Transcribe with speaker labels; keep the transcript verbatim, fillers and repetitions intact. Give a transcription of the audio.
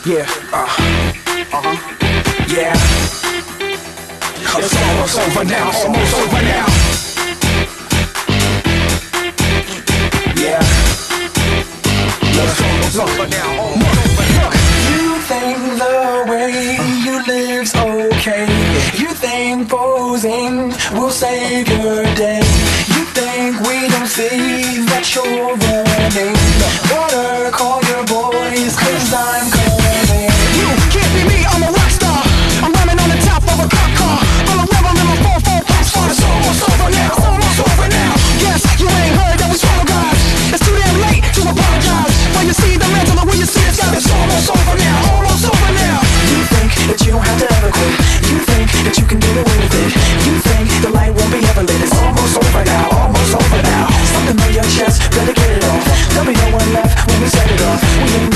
Speaker 1: Yeah, uh, uh-huh, yeah. It's almost over now, almost over now. Yeah. It's almost over now, almost over now. You think the way you live's okay. You think posing will save your day. You think we don't see that you're running. Water, call your boys, cause I'm coming. You can't be me, I'm a rock star. I'm running on the top of a cop car. I'm a rebel in my four four pop star. It's almost over now, almost over now. Yes, you ain't heard that we swallow guys. It's too damn late to apologize. When you see the mantle or when you see the sky, it's almost over now, almost over now. You think that you don't have to ever quit. You think that you can get away with it. You think the light won't be ever lit. It's almost over now, almost over now. Something on your chest, better get it off. There'll be no one left when we set it off. We ain't